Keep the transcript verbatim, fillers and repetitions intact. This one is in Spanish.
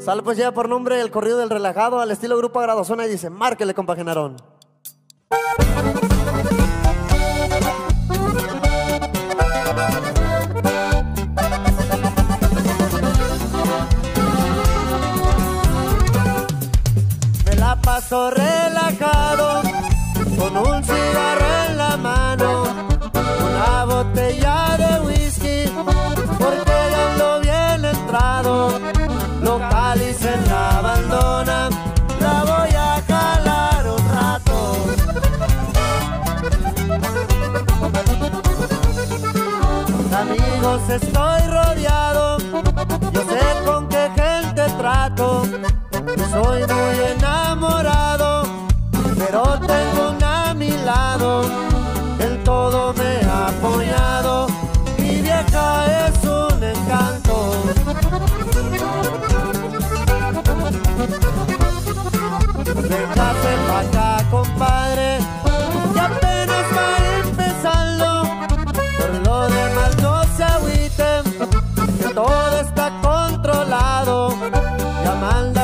Sale, pues, lleva por nombre El Corrido del Relajado, al estilo Grupo Agradozona, y dice: márquele, compa Genarón. Me la paso relajado, con un cigarro en la mano, una botella de whisky, porque ya ando bien entrado. Localicen la abandona, la voy a jalar un rato. Amigos, estoy rodeado, yo sé con qué gente trato. Soy muy enamorado, pero tengo una a mi lado, en todo me ha apoyado. Mi vieja es un encanto. Véngase pa' acá, compadre, que apenas va empezando. Por lo demás no se agüiten, que todo está controlado. Ya manda